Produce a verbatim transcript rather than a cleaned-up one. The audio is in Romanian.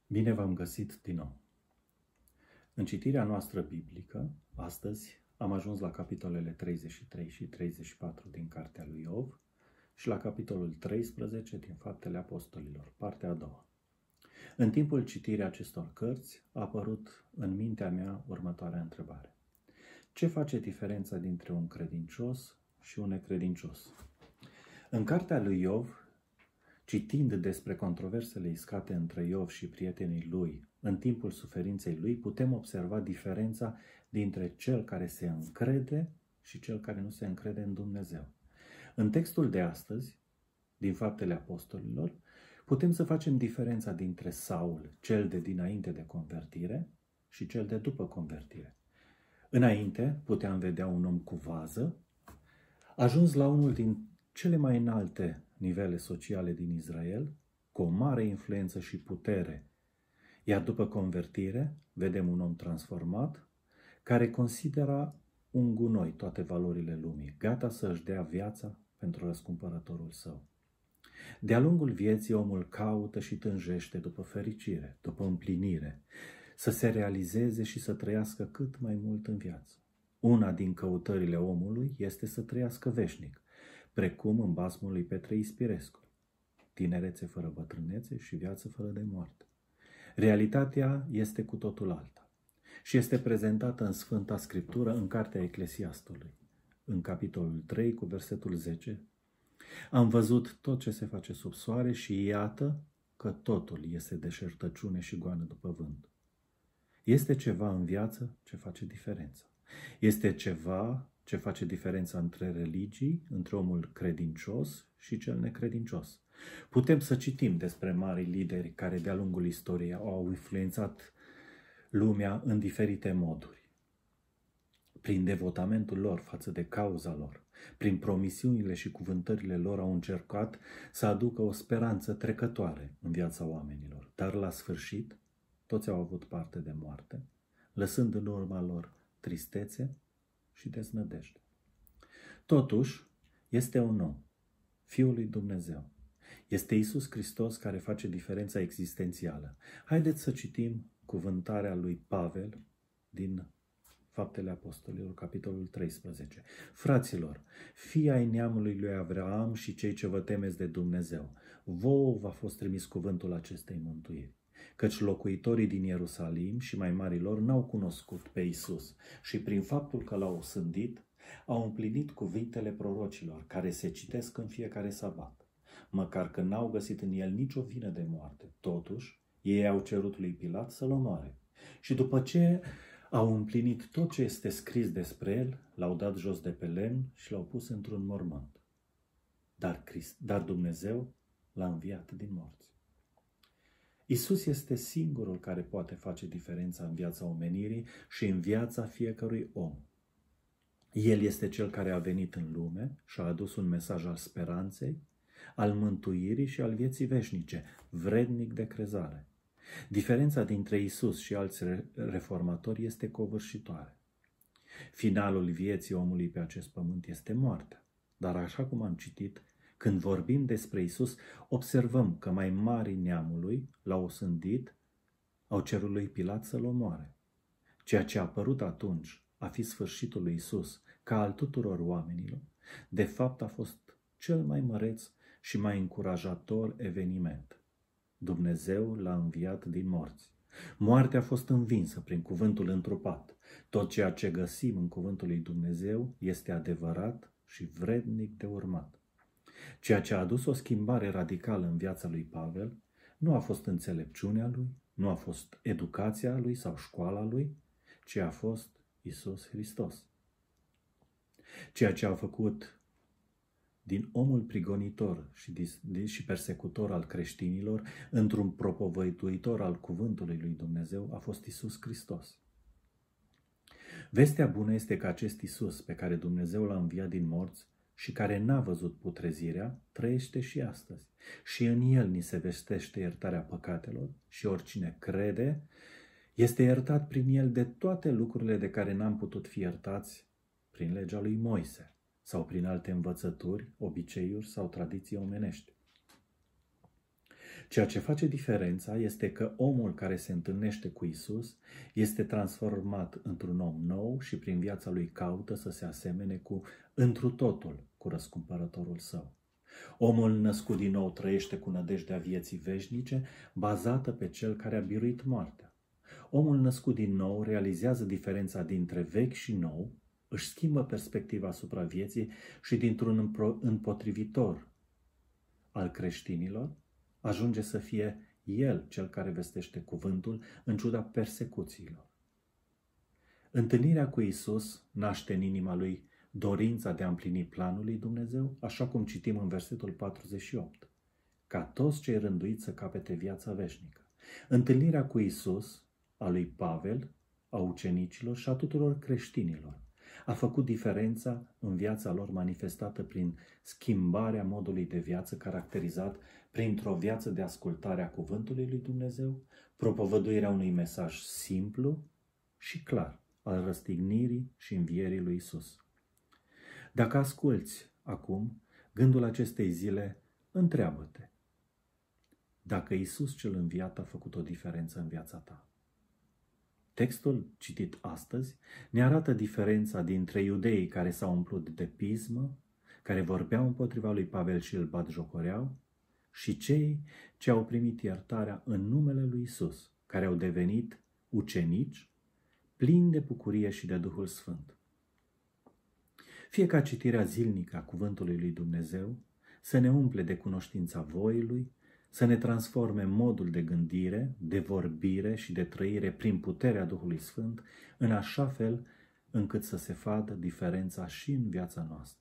Bine v-am găsit din nou! În citirea noastră biblică, astăzi am ajuns la capitolele treizeci și trei și treizeci și patru din Cartea lui Iov și la capitolul treisprezece din Faptele Apostolilor, partea a doua. În timpul citirii acestor cărți a apărut în mintea mea următoarea întrebare. Ce face diferența dintre un credincios și un necredincios? În Cartea lui Iov, citind despre controversele iscate între Iov și prietenii lui în timpul suferinței lui, putem observa diferența dintre cel care se încrede și cel care nu se încrede în Dumnezeu. În textul de astăzi, din Faptele Apostolilor, putem să facem diferența dintre Saul, cel de dinainte de convertire, și cel de după convertire. Înainte puteam vedea un om cu vază, ajuns la unul din cele mai înalte nivele sociale din Israel, cu o mare influență și putere. Iar după convertire, vedem un om transformat, care considera un gunoi toate valorile lumii, gata să își dea viața pentru răscumpărătorul său. De-a lungul vieții, omul caută și tânjește după fericire, după împlinire, să se realizeze și să trăiască cât mai mult în viață. Una din căutările omului este să trăiască veșnic, precum în basmul lui Petre Ispirescu, tinerețe fără bătrânețe și viață fără de moarte. Realitatea este cu totul alta și este prezentată în Sfânta Scriptură în Cartea Eclesiastului, în capitolul trei cu versetul zece. Am văzut tot ce se face sub soare și iată că totul este deșertăciune și goană după vânt. Este ceva în viață ce face diferența. Este ceva ce face diferența între religii, între omul credincios și cel necredincios. Putem să citim despre mari lideri care de-a lungul istoriei au influențat lumea în diferite moduri. Prin devotamentul lor față de cauza lor, prin promisiunile și cuvântările lor au încercat să aducă o speranță trecătoare în viața oamenilor. Dar la sfârșit, toți au avut parte de moarte, lăsând în urma lor tristețe și deznădejde. Totuși, este un om, Fiul lui Dumnezeu. Este Iisus Hristos care face diferența existențială. Haideți să citim cuvântarea lui Pavel din Faptele Apostolilor, capitolul treisprezece. Fraților, fii ai neamului lui Avraam și cei ce vă temeți de Dumnezeu, vouă v-a fost trimis cuvântul acestei mântuiri. Căci locuitorii din Ierusalim și mai marilor n-au cunoscut pe Iisus și prin faptul că l-au osândit, au împlinit cuvintele prorocilor care se citesc în fiecare sabat. Măcar că n-au găsit în el nicio vină de moarte, totuși ei au cerut lui Pilat să-l omoare. Și după ce au împlinit tot ce este scris despre el, l-au dat jos de pe lemn și l-au pus într-un mormânt. Dar, Christ, dar Dumnezeu l-a înviat din morți. Iisus este singurul care poate face diferența în viața omenirii și în viața fiecărui om. El este cel care a venit în lume și a adus un mesaj al speranței, al mântuirii și al vieții veșnice, vrednic de crezare. Diferența dintre Iisus și alți reformatori este covârșitoare. Finalul vieții omului pe acest pământ este moartea, dar așa cum am citit, când vorbim despre Iisus, observăm că mai mari neamului l-au osândit, au cerut lui Pilat să-l omoare. Ceea ce a apărut atunci a fi sfârșitul lui Iisus, ca al tuturor oamenilor, de fapt a fost cel mai măreț și mai încurajator eveniment. Dumnezeu l-a înviat din morți. Moartea a fost învinsă prin cuvântul întrupat. Tot ceea ce găsim în cuvântul lui Dumnezeu este adevărat și vrednic de urmat. Ceea ce a adus o schimbare radicală în viața lui Pavel nu a fost înțelepciunea lui, nu a fost educația lui sau școala lui, ci a fost Iisus Hristos. Ceea ce a făcut din omul prigonitor și persecutor al creștinilor într-un propovăduitor al cuvântului lui Dumnezeu a fost Iisus Hristos. Vestea bună este că acest Iisus pe care Dumnezeu l-a înviat din morți și care n-a văzut putrezirea, trăiește și astăzi. Și în el ni se vestește iertarea păcatelor și oricine crede este iertat prin el de toate lucrurile de care n-am putut fi iertați prin legea lui Moise sau prin alte învățături, obiceiuri sau tradiții omenești. Ceea ce face diferența este că omul care se întâlnește cu Isus este transformat într-un om nou și prin viața lui caută să se asemene cu întru totul cu răscumpărătorul său. Omul născut din nou trăiește cu nădejdea vieții veșnice, bazată pe cel care a biruit moartea. Omul născut din nou realizează diferența dintre vechi și nou, își schimbă perspectiva asupra vieții și dintr-un împotrivitor al creștinilor, ajunge să fie el cel care vestește cuvântul în ciuda persecuțiilor. Întâlnirea cu Isus naște în inima lui dorința de a împlini planul lui Dumnezeu, așa cum citim în versetul patruzeci și opt, ca toți cei rânduiți să capete viața veșnică. Întâlnirea cu Isus, a lui Pavel, a ucenicilor și a tuturor creștinilor, a făcut diferența în viața lor manifestată prin schimbarea modului de viață caracterizat printr-o viață de ascultare a cuvântului lui Dumnezeu, propovăduirea unui mesaj simplu și clar al răstignirii și învierii lui Isus. Dacă asculți acum gândul acestei zile, întreabă-te dacă Isus cel înviat a făcut o diferență în viața ta. Textul citit astăzi ne arată diferența dintre iudeii care s-au umplut de pismă, care vorbeau împotriva lui Pavel și îl batjocoreau, și cei ce au primit iertarea în numele lui Isus, care au devenit ucenici, plini de bucurie și de Duhul Sfânt. Fie ca citirea zilnică a cuvântului lui Dumnezeu să ne umple de cunoștința voii Lui, să ne transforme modul de gândire, de vorbire și de trăire prin puterea Duhului Sfânt, în așa fel încât să se vadă diferența și în viața noastră.